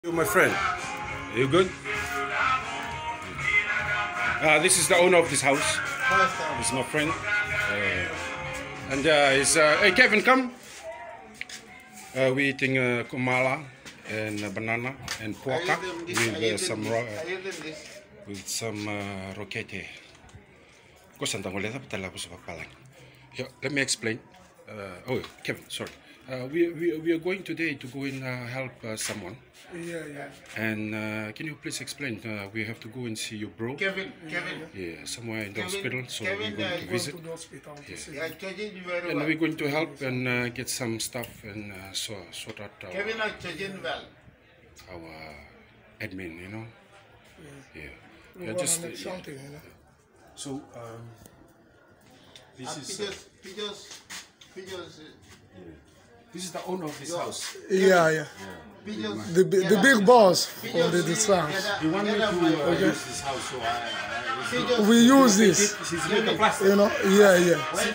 You, my friend. Are you good? This is the owner of this house. This is my friend. Hey Kevin, come. We're eating kumala and banana and puaka with some roquete. Let me explain. Oh, Kevin, sorry. We are going today to go and help someone. Yeah. And can you please explain? We have to go and see your bro. Kevin. Yeah, somewhere in the hospital. So we're going to visit. Yeah. And we're going to help and get some stuff and sort out our admin, you know. Yeah. Just something, you know. So this is the owner of this house. Yeah. The big boss for this house. You want me to use this house, so we use this. You know, yeah.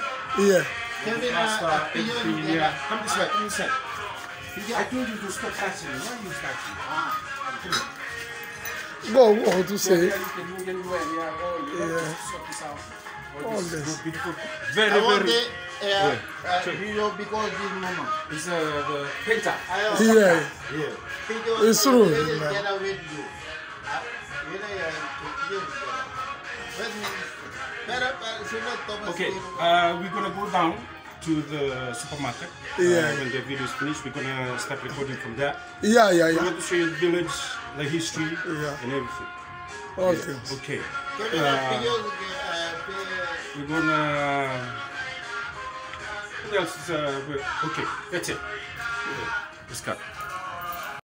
Come this way. I told you to stop touching. Why are you touching? Go to say. All this. Beautiful. Very. Because this moment. It's the painter. Yeah. It's true. Okay, we're gonna go down to the supermarket. When the video is finished, we're gonna start recording from there. Yeah. We're going to show you the village, the history, and everything. Okay. We're gonna. What else is okay, that's it. Let's cut.